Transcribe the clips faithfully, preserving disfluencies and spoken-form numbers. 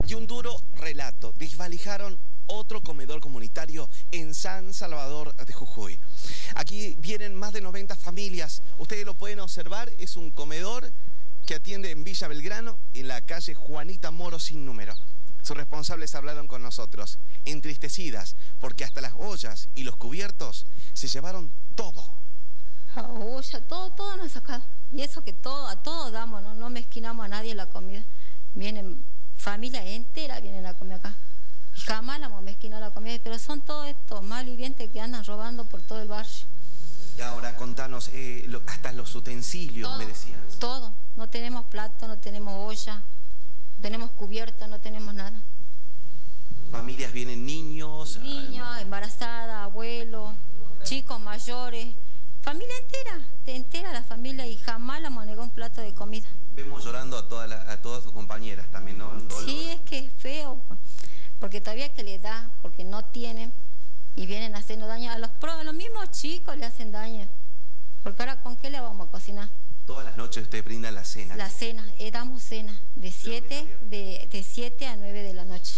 Y un duro relato. Desvalijaron otro comedor comunitario en San Salvador de Jujuy. Aquí vienen más de noventa familias. Ustedes lo pueden observar, es un comedor que atiende en Villa Belgrano, en la calle Juanita Moro sin número. Sus responsables hablaron con nosotros, entristecidas, porque hasta las ollas y los cubiertos se llevaron todo. La olla, todo, todo nos ha sacado. Y eso que todo, a todos damos, no, no mezquinamos a nadie la comida. Vienen familias enteras, vienen a comer acá. Jamás la hemos mezquinado la comida, pero son todos estos malvivientes que andan robando por todo el barrio. Y ahora contanos, eh, lo, hasta los utensilios, todo, me decías. Todo, no tenemos plato, no tenemos olla, no tenemos cubierta, no tenemos nada. Familias, vienen niños. Niños, al... embarazadas, abuelos, chicos mayores, familia entera, entera la familia, y jamás la hemos negado un plato de comida. Vemos llorando a, toda la, a todas sus compañeras también, ¿no? Sí, es que es feo, porque todavía que les da, porque no tienen, y vienen haciendo daño a los, a los mismos chicos, le hacen daño. Porque ahora, ¿con qué le vamos a cocinar? Todas las noches ustedes brindan la cena. La cena, eh, damos cena, de siete de, de siete a nueve de la noche.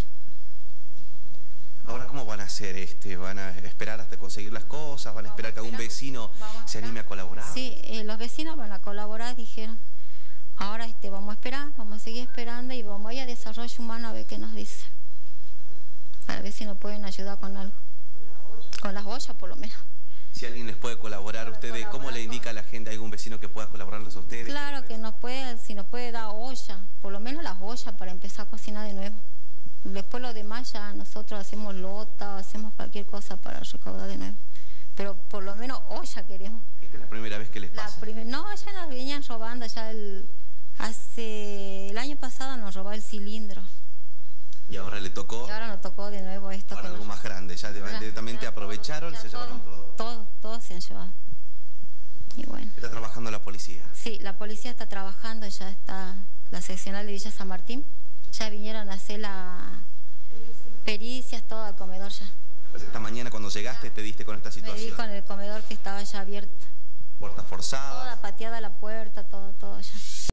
Ahora, ¿cómo van a hacer? Este, ¿Van a esperar hasta conseguir las cosas? ¿Van a esperar que algún vecino se anime a colaborar? Sí, eh, los vecinos van a colaborar, dijeron. Ahora este, vamos a esperar, vamos a seguir esperando y vamos a ir a desarrollo humano a ver qué nos dice. A ver si nos pueden ayudar con algo. Con las ollas, por lo menos. Si alguien les puede colaborar, ustedes, ¿cómo le indica a la gente, a algún vecino que pueda colaborarles a ustedes? Claro que nos puede, si nos puede dar olla, por lo menos las ollas para empezar a cocinar de nuevo. Después lo demás ya nosotros hacemos lota, hacemos cualquier cosa para recaudar de nuevo. Pero por lo menos olla queremos. ¿Esta es la primera vez que les pasa? La primer, no, ya nos venían robando, ya el, hace, el año pasado nos robó el cilindro. Y ahora le tocó. Y ahora nos tocó de nuevo esto. Ahora que algo nos... más grande, ya, ya directamente ya aprovecharon y se todo, llevaron todo. Todo, todo se han llevado. Y bueno. ¿Está trabajando la policía? Sí, la policía está trabajando, ya está la seccional de Villa San Martín. Ya vinieron a hacer las pericias, todo al comedor ya. Pues esta mañana cuando llegaste te diste con esta situación. Me di con el comedor que estaba ya abierto. Puertas forzadas. Toda pateada la puerta, todo, todo ya.